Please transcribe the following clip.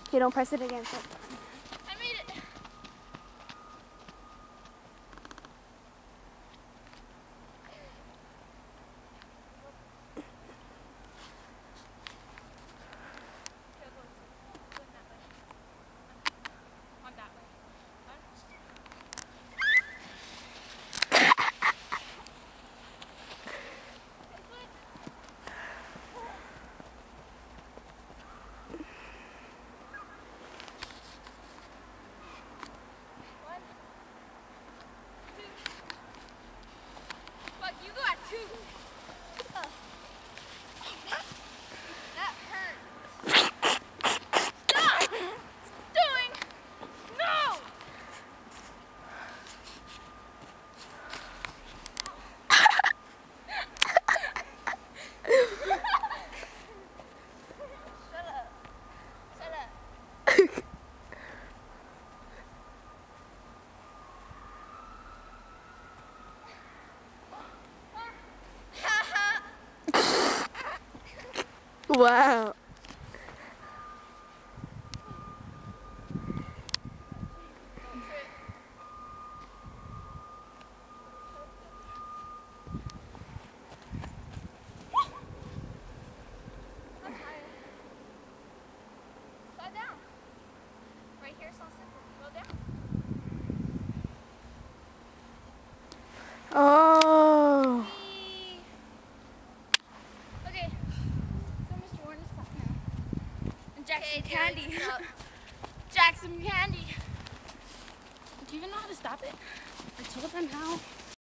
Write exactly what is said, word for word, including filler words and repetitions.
Okay, don't press it against it. I made it. You got two. Uh, that hurt. Stop doing. No. Shut up. Shut up. Wow. Slide down. Right here, so simple. Go down. Oh. Okay. So Mister Warner's spot now. And Jack some candy. Jack some candy. Do you even know how to stop it? I told them how.